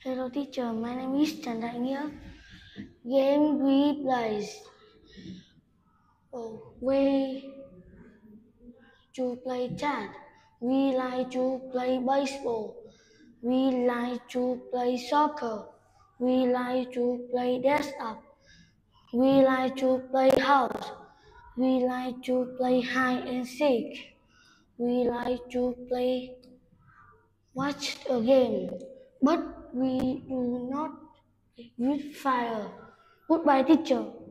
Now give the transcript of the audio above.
Hello teacher, my name is Trần Đại Nghĩa. Game we play. We to play tag. We like to play baseball. We like to play soccer. We like to play dress up. We like to play house. We like to play hide and seek. We like to play watch a game. But we do not use fire. Goodbye teacher.